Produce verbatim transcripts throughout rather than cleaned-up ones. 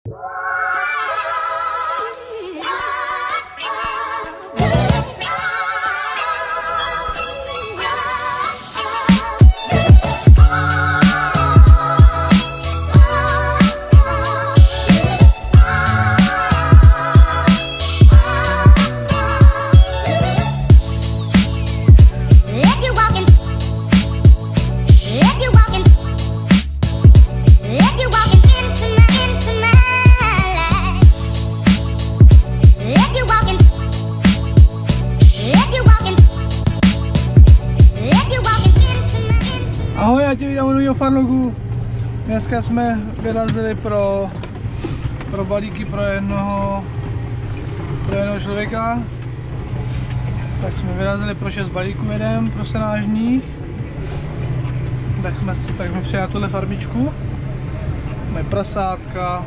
Ahoj, já tě vítám u nového farlogu. Dneska jsme vyrazili pro, pro balíky pro jednoho, pro jednoho člověka. Tak jsme vyrazili pro šest balíků jedem pro senážních. Tak jsme si tak jsme přijeli tuhle farmičku. Máme prasátka.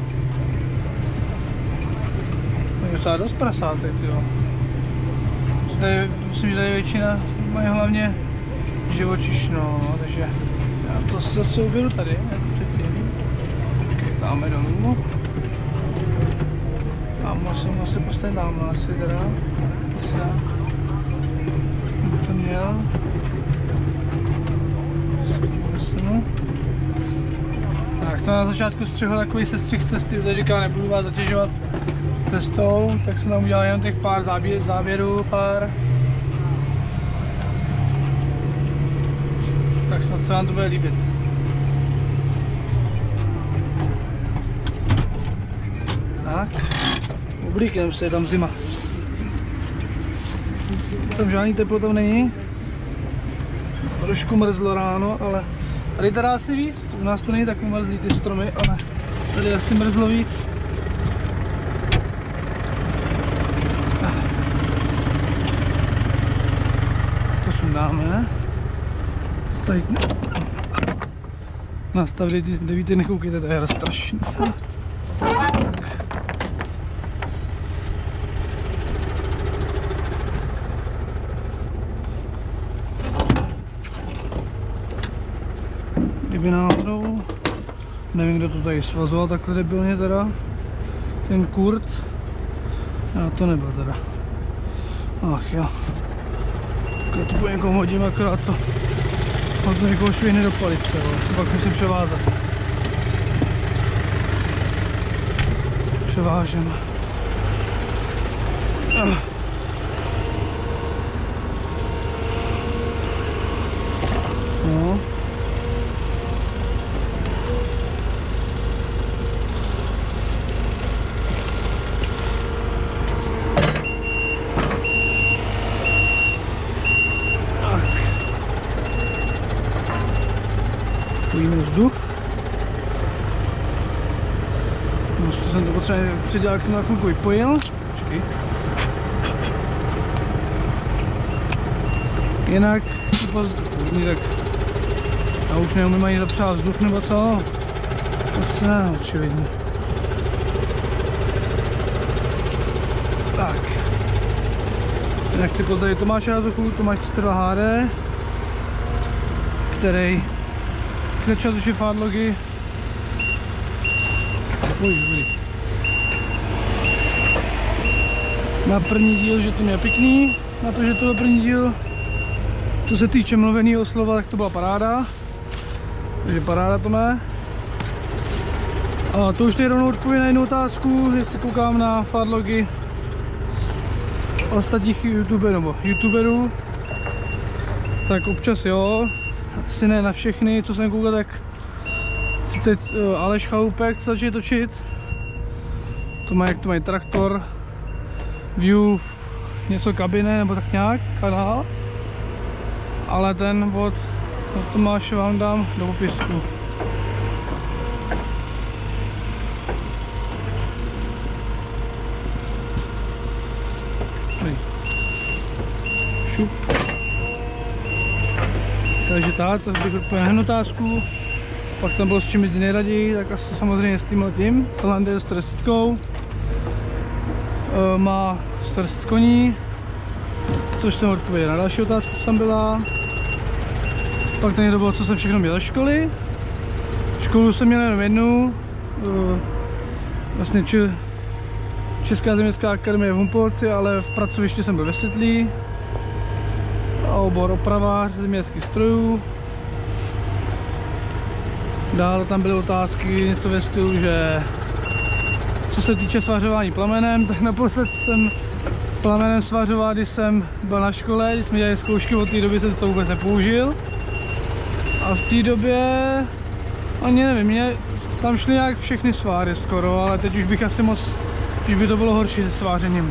Máme docela dost prasátek, jo. Tady, myslím, že tady většina mají hlavně živočišnou, takže já to zase uvědu tady, jako předtím. Počkej, dáme dolů. A musím asi postavit dámhle asi teda. Zase. Bych to měl. Tak, jsem na začátku střihl takový sestřih cesty, protože říkal, nebudu vás zatěžovat cestou, tak jsem tam udělal jenom těch pár záběr, záběrů, pár. Tak snad se vám to bude líbit. Tak, oblíknem se, je tam zima. Tam žádný teplo tam není. Trošku mrzlo ráno, ale tady teda asi víc. U nás to není tak umrzlý ty stromy, ale tady asi mrzlo víc. To sundáme. Nastav devíty, nekoukejte, to je strašný. Kdyby náhodou, nevím, kdo to tady svazoval takhle debilně teda, ten Kurt, já to nebyl teda. Ach jo, když to po někomu hodím, akorát to mám to někoho švihne do palice, ale pak musím převázat. Převážem. No. Pojíme vzduch. No, ještě jsem to potřeboval přidělat, jak jsem na chvilku vypojil. Počkej. Jinak, tak já už neumím ani zapřát vzduch nebo co. To se ne, očividně. Tak. Jinak chci pozdravit Tomáše Hazuchu, Tomáš třicet dva H D, který začal už farlogy. Uj, uj. Na první díl, že to mě je pěkný, na to, že to je první díl. Co se týče mluveného slova, tak to byla paráda. Takže paráda to má. A to už teď rovnou odpovím na jednu otázku, jestli koukám na farlogy ostatních youtuberů, nebo youtuberů. Tak občas jo. Asi ne na všechny, co jsem koukal, tak sice uh, Aleš Chaloupek co začal točit. To má, jak to mají traktor, view, něco kabiny nebo tak nějak, kanál. Ale ten od, od Tomáše vám dám do popisku. Šup. Takže tak, to bych odpověděl na otázku. Pak tam bylo s čím jezdit nejraději, tak asi samozřejmě s tímhle tím. Tohle je sto deset. E, má sto deset koní, což jsem odpověděl na další otázku, co tam byla. Pak ten někdo bylo, co jsem všechno měl ze školy. Školu jsem měl jenom jednu. E, vlastně či, Česká zemědělská akademie v Humpolci, ale v pracovišti jsem byl ve Světlí. A obor opravář zemědělských strojů. Dále tam byly otázky něco ve stylu, že co se týče svařování plamenem, tak naposled jsem plamenem svařoval, když jsem byl na škole, když jsme dělali zkoušky, od té doby jsem to vůbec nepoužil. A v té době, ani nevím, mě tam šly jak všechny sváry skoro, ale teď už bych asi moc, už by to bylo horší se svářením.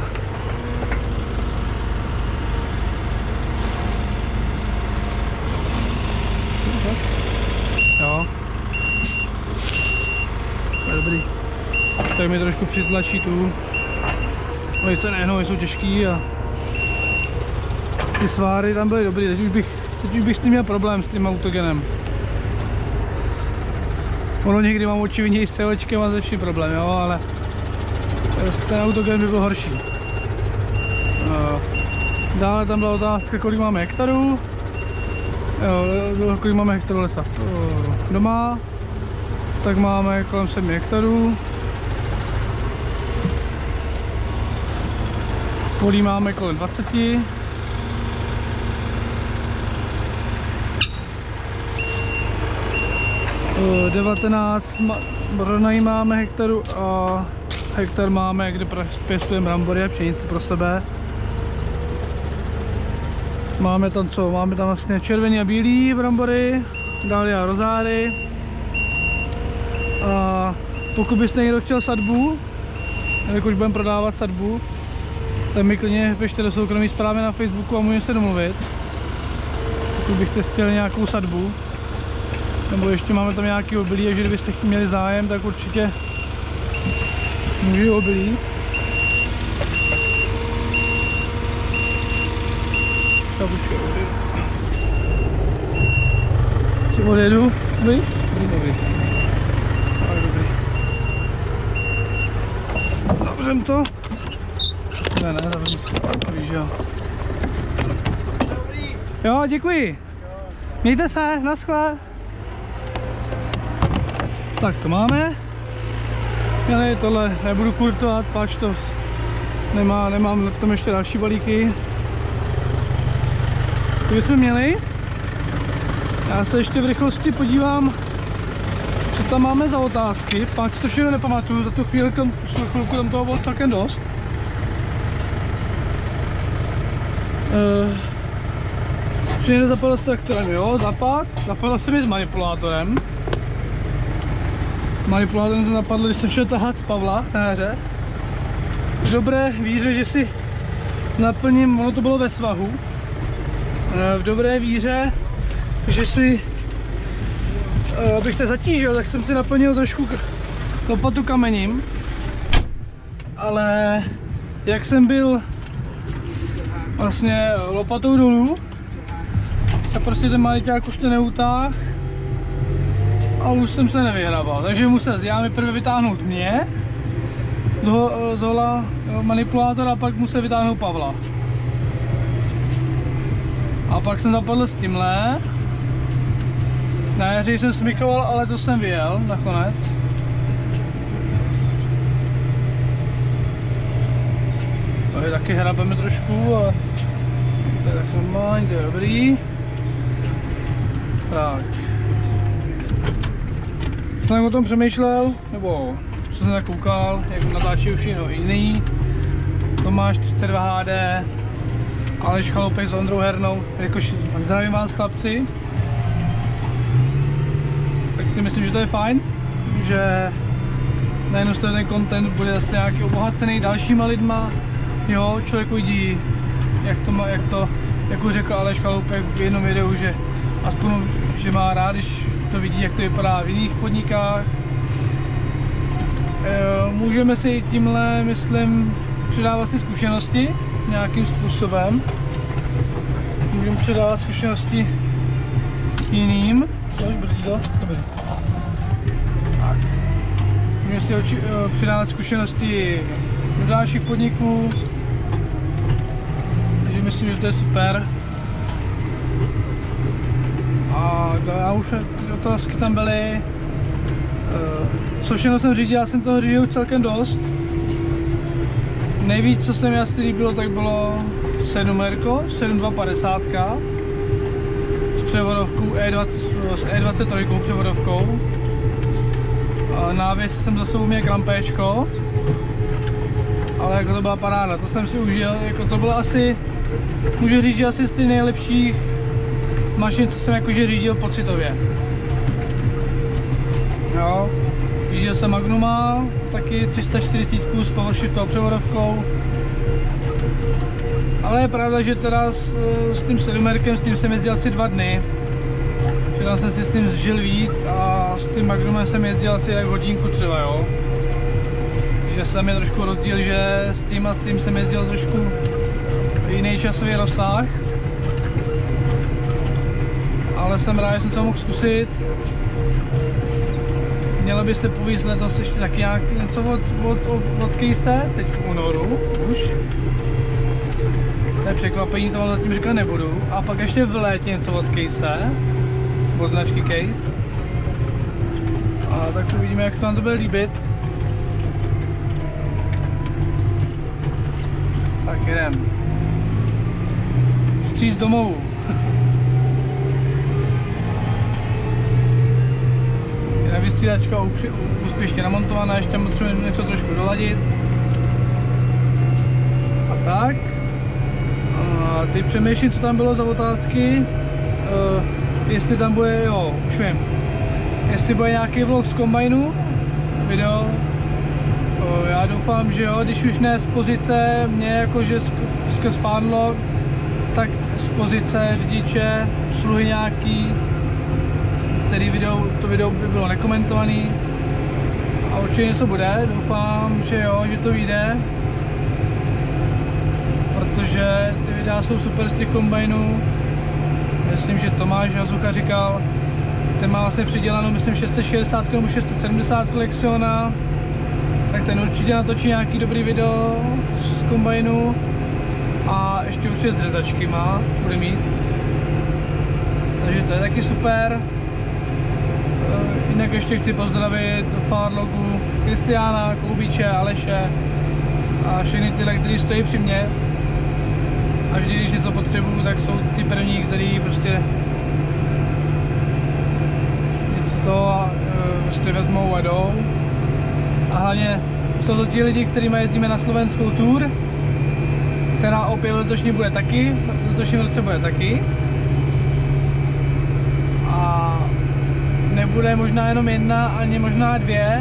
Jo. To je dobrý. Tak mi trošku přitlačí tu. Oni se nehnou, jsou těžký a ty sváry tam byly dobrý. Teď už bych, teď už bych s tím měl problém s tím autogenem. Ono někdy mám očividně i s celečkem a začný problém, jo, ale ten autogen by byl horší. Dále tam byla otázka, kolik máme hektarů. Jo, kolik máme hektarů lesa doma. Tak máme kolem sedmi hektarů. Polí máme kolem dvaceti. devatenáct pronajímáme hektaru a hektar máme, kde pěstujeme brambory a pšenici pro sebe. Máme tam co? Máme tam vlastně červený a bílý brambory, dália a rozáry. A pokud byste někdo chtěl sadbu, jakož budeme prodávat sadbu, tak mi klidně pište do soukromí zprávy na Facebooku a můžeme se domluvit. Pokud byste chtěli nějakou sadbu, nebo ještě máme tam nějaký obilí, takže kdybyste měli zájem, tak určitě můžu obilí. Tak určitě obilí. Tím odjedu. Dobrý? Dobrý. Tak dobrý. Zavřem to. Ne, ne, zavřem to. Víš, jo. Jo, děkuji. Mějte se, naschle. Tak to máme. Já ne, tohle nebudu kurtovat, páč to nemá, nemám tam ještě další balíky. To bychom měli. Já se ještě v rychlosti podívám, co tam máme za otázky. Pak si to všechno nepamatuju, za tu chvílku, chvilku tam toho bylo celkem dost. Všechny uh, zapadl s traktorem, jo, zapad. Zapadl jsem mi s manipulátorem. Manipulátorem jsem zapadl, když jsem šel tahat z Pavla na jaře. V dobré víře, že si naplním, ono to bylo ve svahu. V dobré víře, že si, abych se zatížil, tak jsem si naplnil trošku lopatu kamením. Ale jak jsem byl vlastně lopatou dolů, tak prostě ten maliťák už to neutáhl a už jsem se nevyhrával. Takže musel z jámy prvé vytáhnout mě, z hola manipulátora, a pak musel vytáhnout Pavla. A pak jsem zapadl s tímhle. Na jaře jsem smykoval, ale to jsem vyjel nakonec. Tady taky hrabeme trošku, ale to je tak normální, to je dobrý. Tak. Jsem o tom přemýšlel, nebo co jsem tak koukal, jak natáčí už jiný jiný. Tomáš třicet dva H D, Aleš Chaloupek s Ondrou Hernou, jakož zdravím vás chlapci. Tak si myslím, že to je fajn, že najednou ten content bude zase nějaký obohacený dalšíma lidma. Jo, člověk vidí, jak to, má, jak to jako řekl Aleš Chaloupek v jednom videu, že aspoň, že má rád, když to vidí, jak to vypadá v jiných podnikách. E, můžeme si tímhle, myslím, předávat si zkušenosti nějakým způsobem. Můžeme předávat zkušenosti jiným. Dobrý. Můžeme si oči, předávat zkušenosti do dalších podniků. Takže myslím, že to je super. A já už ty otázky tam byly. Co všechno jsem řídil, já jsem toho řídil celkem dost. Nejvíc, co se mi asi líbilo, tak bylo sedm R, sedm dva padesát s převodovkou E dvacet, s E dvacet tři převodovkou. Návěs jsem za sebou měl krampéčko, ale jako to byla paráda, to jsem si užil, jako to bylo asi, můžu říct, že asi z těch nejlepších mašin, co jsem jakože řídil pocitově. Jo. Řídil jsem Magnuma, taky tři sta čtyřicet s powershiftovou převodovkou. Ale je pravda, že teda s, s tím sedmerkem, s tím jsem jezdil asi dva dny. Že tam jsem si s tím zžil víc a s tím Magnumem jsem jezdil asi jak hodinku třeba, jo. Takže tam je trošku rozdíl, že s tím a s tím jsem jezdil trošku jiný časový rozsah. Ale jsem rád, že jsem se ho mohl zkusit. Mělo by se povíc letos ještě taky nějak něco od, od, od, od Case, teď v únoru už. To je překvapení, to vám zatím říkat nebudu. A pak ještě v létě něco od Case, od značky Case. A tak uvidíme, jak se vám to bude líbit. Tak jdem. Vstříc domů. Vystřídačka úspěšně namontovaná, ještě potřebujeme něco trošku doladit. A tak. A teď přemýšlím, co tam bylo za otázky. Uh, jestli tam bude, jo, už vím. Jestli bude nějaký vlog z kombajnu, video. Uh, já doufám, že jo, když už ne z pozice mě jakože skrz fanlog, tak z pozice řidiče, sluhy nějaký. Tedy video, to video by bylo nekomentovaný a určitě něco bude, doufám, že jo, že to vyjde, protože ty videa jsou super z těch kombajnů. Myslím, že Tomáš Hazucha říkal, ten má vlastně přidělanou, myslím, šest set šedesát nebo šest set sedmdesát Lexiona, tak ten určitě natočí nějaký dobrý video z kombajnu a ještě určitě z řezačky má, bude mít, takže to je taky super. Jinak ještě chci pozdravit do Farlogu Kristiána, Koubíče, Aleše a všechny tyhle, kteří stojí při mně. A vždy, když něco potřebuju, tak jsou ty první, kteří prostě něco to prostě vezmou a jdou. A hlavně jsou to ti lidi, kterými jezdíme na slovenskou tour, která opět v letošní bude taky, v letošním roce bude taky. A nebude možná jenom jedna, ani možná dvě,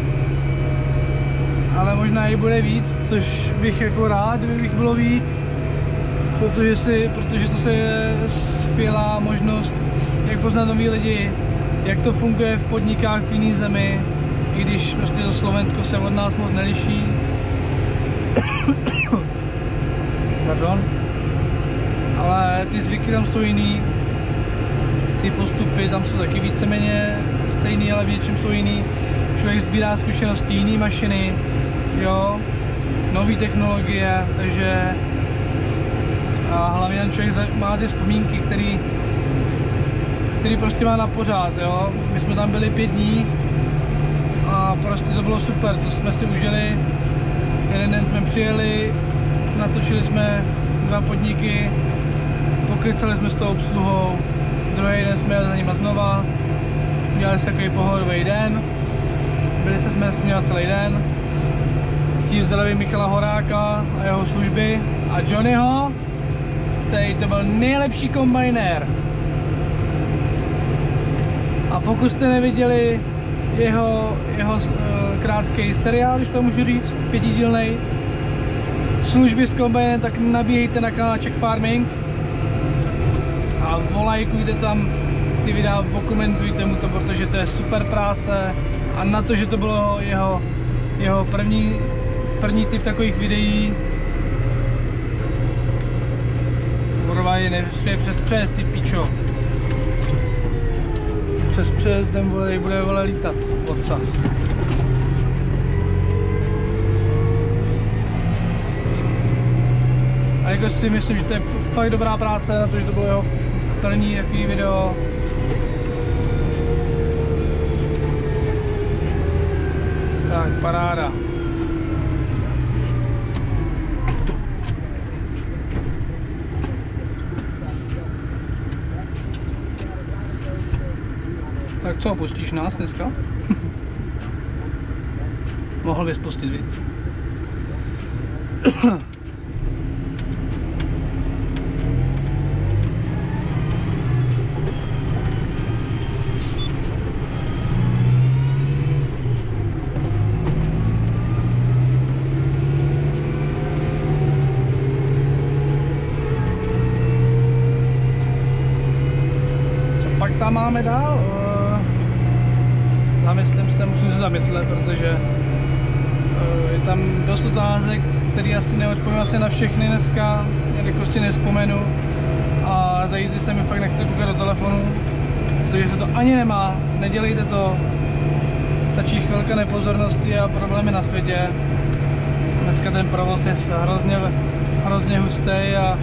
ale možná i bude víc, což bych jako rád, kdybych bylo víc, protože, si, protože to je skvělá možnost, jak poznat nový lidi, jak to funguje v podnikách v jiné zemi, i když prostě to Slovensko se od nás moc neliší. Pardon. Ale ty zvyky tam jsou jiný. Ty postupy tam jsou taky víceméně stejný, ale v něčem jsou jiný. Člověk sbírá zkušenosti, jiný mašiny, jo, nové technologie, takže a hlavně ten člověk má ty vzpomínky, který, který prostě má na pořád, jo. My jsme tam byli pět dní a prostě to bylo super, to jsme si užili. Jeden den jsme přijeli, natočili jsme dva podniky, pokrycali jsme s tou obsluhou. Druhý den jsme jeli za nima znova, dělali se takový pohodový den, byli jsme s nimi celý den. Tím zdravím Michala Horáka a jeho služby a Johnnyho, který to byl nejlepší kombajnér. A pokud jste neviděli jeho, jeho uh, krátký seriál, když to můžu říct, pětidílnej, služby s kombajnem, tak nabíjejte na kanál Czech Farming. A volajkujte tam ty videa, pokomentujte mu to, protože to je super práce a na to, že to bylo jeho, jeho první, první typ takových videí. Kurva, je nevstřije přes přes, ty pičo. Přes přes, ten bude, bude vole lítat odsaz. A jako si myslím, že to je fakt dobrá práce na to, že to bylo jeho první jaký video. Tak, paráda. Tak co, pustíš nás dneska? Mohl bys pustit, viď? Co pak tam máme dál? Zamyslím se, musím se zamyslet, protože je tam dost otázek, který asi neodpovím asi na všechny dneska, jelikož si nespomenu a za jízdy se mi fakt nechce koukat do telefonu, protože se to ani nemá, nedělejte to, stačí chvilka nepozornosti a problémy na světě. Dneska ten provoz je hrozně, hrozně hustý a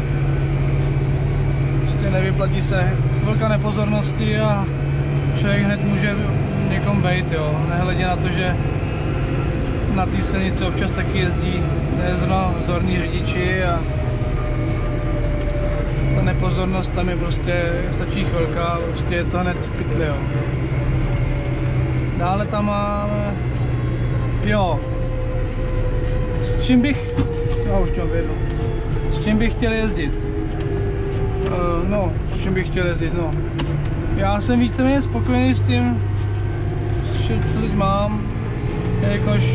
prostě nevyplatí se chvilka nepozornosti a člověk hned může někom bejt, jo, nehledě na to, že na té silnici občas taky jezdí zrovna vzorní řidiči a ta nepozornost tam je prostě, stačí chvilka, prostě je to hned v pytli, jo. Dále tam máme, jo, s čím bych, já už to věděl, s čím bych chtěl jezdit, uh, no, s čím bych chtěl jezdit, no. Já jsem víceméně spokojený s tím, co teď mám, jelikož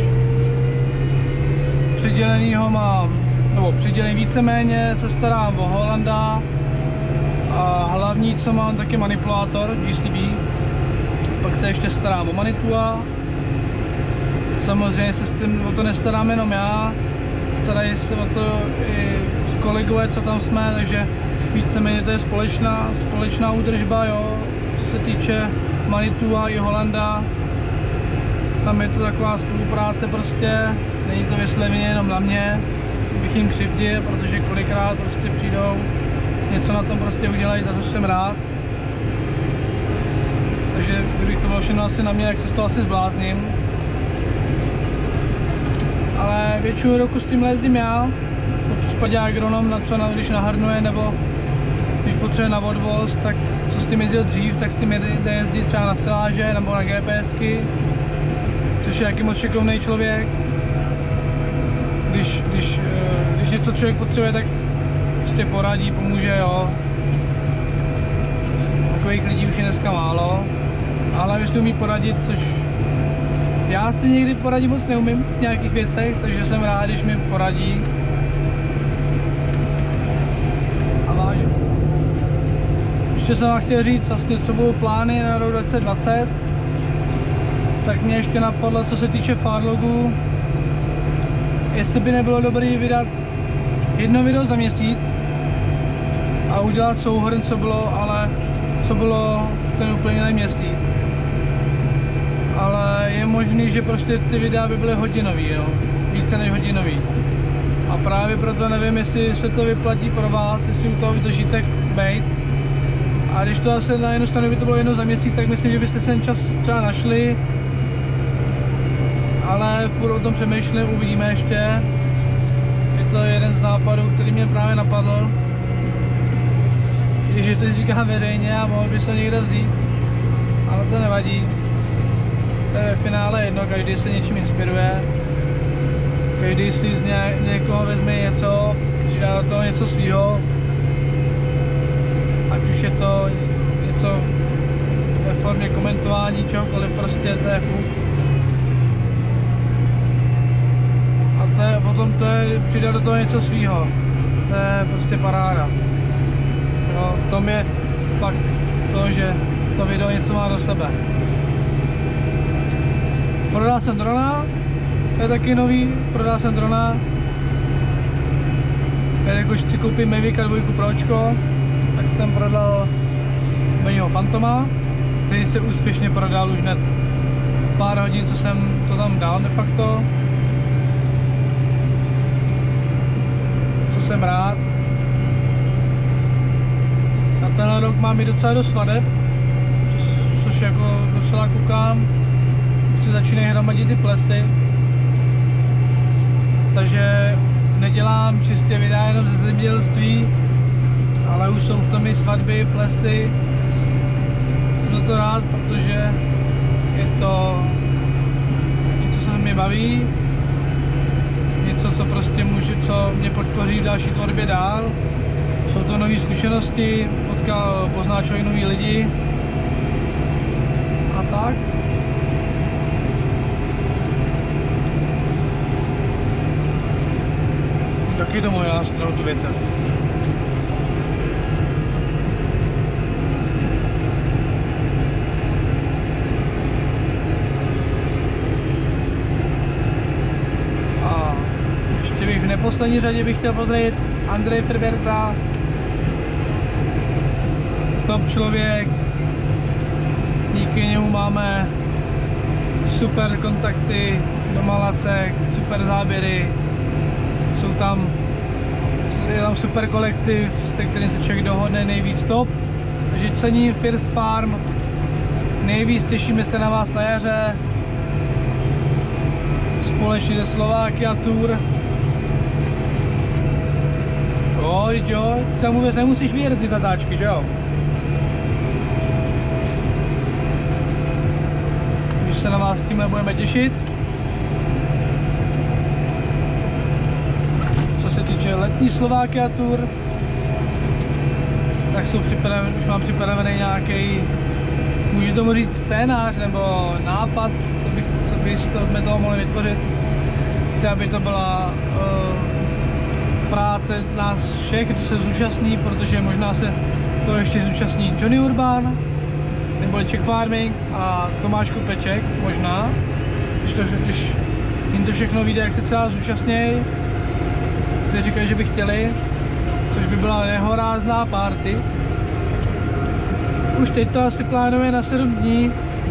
přidělenýho mám, nebo přidělený víceméně se starám o Hollanda a hlavní, co mám, tak je manipulátor G C B, pak se ještě starám o Manitua, samozřejmě se s tím o to nestarám jenom já, starají se o to i kolegové, co tam jsme, takže víceméně to je společná, společná údržba, jo, co se týče Manitua i Hollanda. Tam je to taková spolupráce prostě, není to vysloveně jenom na mě, bych jim křivdil, protože kolikrát prostě přijdou, něco na tom prostě udělají, za to jsem rád. Takže kdybych to bylo všechno asi na mě, tak se z toho asi zblázním. Ale většinu roku s tím jezdím já, v případě agronom, na co, když nahrnuje nebo když potřebuje na odvoz, tak co s tím jezdil dřív, tak s tím jde jezdit třeba na siláže nebo na GPSky. Což je jaký moc šikovný člověk. Když, když, když něco člověk potřebuje, tak prostě poradí, pomůže, jo. Takových lidí už je dneska málo, ale když si umí poradit, což já si někdy poradit moc neumím v nějakých věcech, takže jsem rád, když mi poradí. A vážím. Ještě jsem vám chtěl říct vlastně, co budou plány na rok dvacet dvacet. Tak mě ještě napadlo, co se týče Farlogu, jestli by nebylo dobré vydat jedno video za měsíc a udělat souhrn, co bylo, ale co bylo ten úplně měsíc. Ale je možný, že prostě ty videa by byly hodinový, jo, více než hodinový. A právě proto nevím, jestli se to vyplatí pro vás, jestli u toho vydržíte bejt. A když to asi na jednu stranu by to bylo jedno za měsíc, tak myslím, že byste ten čas třeba našli. Ale furt o tom přemýšlím, uvidíme ještě. Je to jeden z nápadů, který mě právě napadl. Když to říkám veřejně a mohl by se někde vzít. Ale to nevadí. To je ve finále jedno, každý se něčím inspiruje. Každý si z ně, někoho vezme něco, přidá do toho něco svýho. Ať už je to něco ve formě komentování, čehokoliv, prostě to je fuk. To je, potom to je přidat do toho něco svýho. To je prostě paráda. Jo, v tom je pak to, že to video něco má do sebe. Prodal jsem drona, to je taky nový, prodal jsem drona. Jakož si koupím Mavic dva Pročko, tak jsem prodal mého Fantoma, který se úspěšně prodal už hned pár hodin, co jsem to tam dal de facto. Jsem rád. Na ten rok mám i docela dost svadeb, což, což jako docela koukám. se začínají hromadit ty plesy. Takže nedělám čistě videa jenom ze zemědělství, ale už jsou v tom i svatby, plesy. Jsem za to rád, protože je to něco, co se mi baví, něco, co prostě může, co mě podpoří v další tvorbě dál. Jsou to nové zkušenosti, potkal, pozná člověk nový lidi a tak. Taky to můj nástroj, tu větev. A ještě bych v neposlední řadě bych chtěl pozdravit Andreje Ferberta. Top člověk. Díky němu máme super kontakty do Malacek, super záběry. Jsou tam, je tam super kolektiv, s kterým se člověk dohodne nejvíc top. Takže cením First Farm, nejvíc těšíme se na vás na jaře. Společně ze Slovakia Tour. Jo, jo, tam vůbec nemusíš vidět ty natáčky, že jo? Když se na vás s tímhle budeme těšit. Co se týče letní Slovakia Tour, tak jsou připraven, už mám připravený nějaký, můžu tomu říct scénář nebo nápad, co bych, co bychom toho mohli vytvořit. Chci, aby to byla uh, práce nás všech, kdo se zúčastní, protože možná se to ještě zúčastní Johnny Urban, nebo Czech Farming a Tomáš Kopeček, možná, když, to, když jim to všechno vyjde, jak se třeba zúčastnějí. Kteří říkají, že by chtěli, což by byla nehorázná party. Už teď to asi plánuje na sedm dní.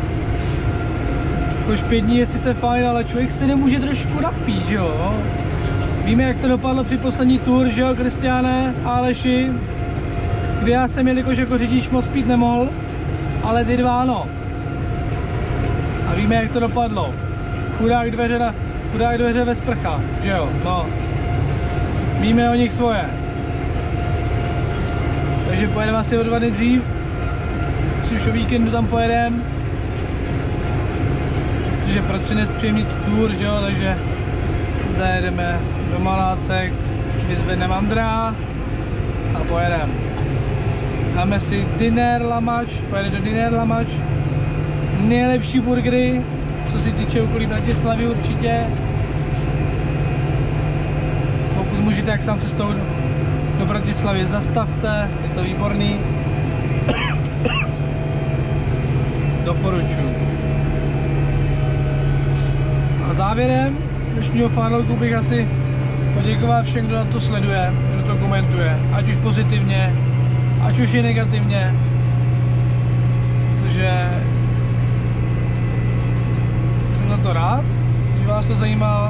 Už pět dní je sice fajn, ale člověk se nemůže trošku napít, jo? Víme, jak to dopadlo při poslední tour, že jo, Kristiáne a Aleši, kdy já jsem, jelikož jako řidič moc pít nemohl, ale ty dva ano. A víme, jak to dopadlo. Chudák dveře, na, chudák dveře ve sprchách, že jo, no. Víme o nich svoje. Takže pojedeme asi o dva dny dřív. Asi už o víkendu tam pojedeme. Protože proč si nespříjemnit tour, že jo, takže zajedeme do Malácek, vyzvedneme Andrea a pojedeme. Dáme si Dinner Lamač, pojedeme do Dinner Lamač. Nejlepší burgery, co se týče okolí Bratislavy určitě. Pokud můžete, jak sám cestou do Bratislavy zastavte, je to výborný. Doporučuji. A závěrem dnešního fanlogu bych asi poděkoval všem, kdo na to sleduje, kdo to komentuje, ať už pozitivně, ať už i negativně. Protože jsem na to rád, když vás to zajímá.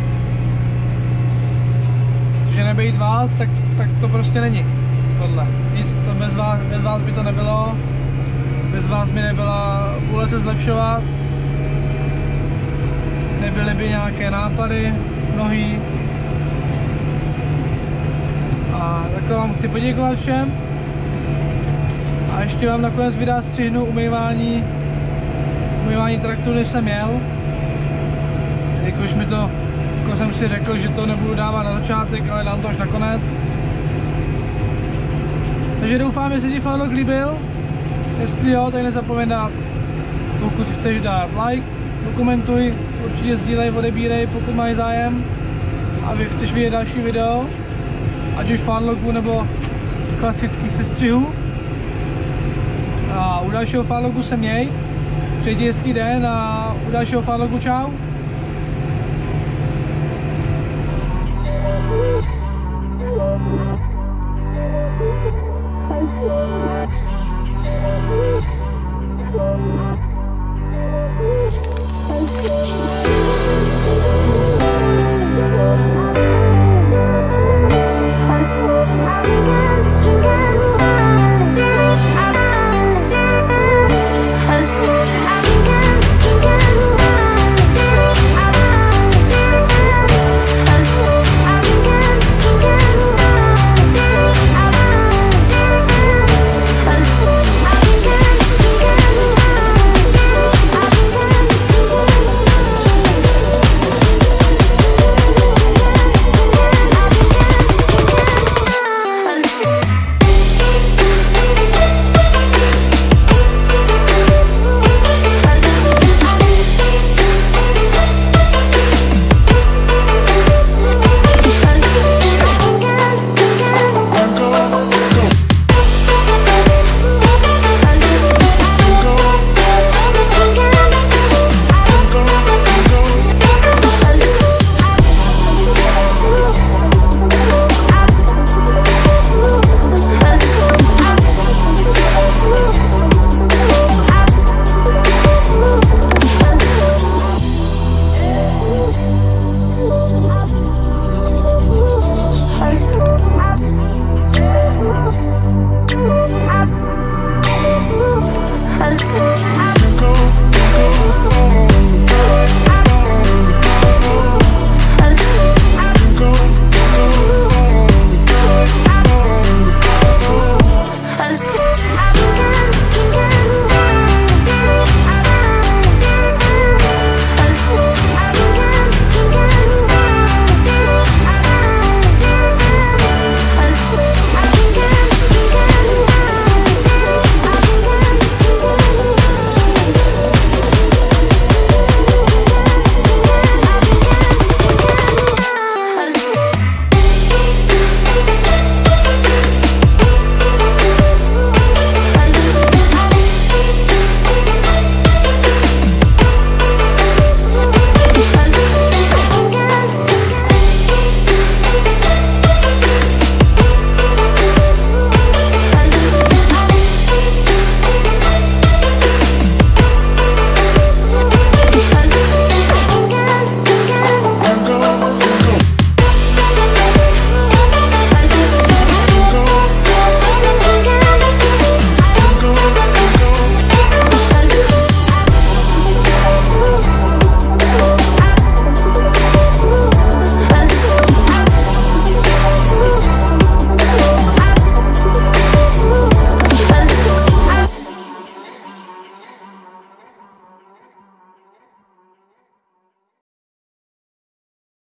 Že nebejt vás, tak, tak to prostě není tohle. Nic, to bez vás, bez vás by to nebylo, bez vás by nebyla vůle se zlepšovat, nebyly by nějaké nápady mnohý. A takhle vám chci poděkovat všem. A ještě vám nakonec videa střihnu umývání, umývání traktoru, než jsem jel. Jakož mi to, jako jsem si řekl, že to nebudu dávat na začátek, ale dám to až nakonec. Takže doufám, že se ti fanlog líbil. Jestli jo, tak nezapomeň dát, pokud chceš dát like, dokumentuj, určitě sdílej, odebírej, pokud máš zájem a vy chceš vidět další video, ať už fanlogu nebo klasických sestřihů. A u dalšího fanlogu se měj, přejdi hezký den a u dalšího fanlogu čau.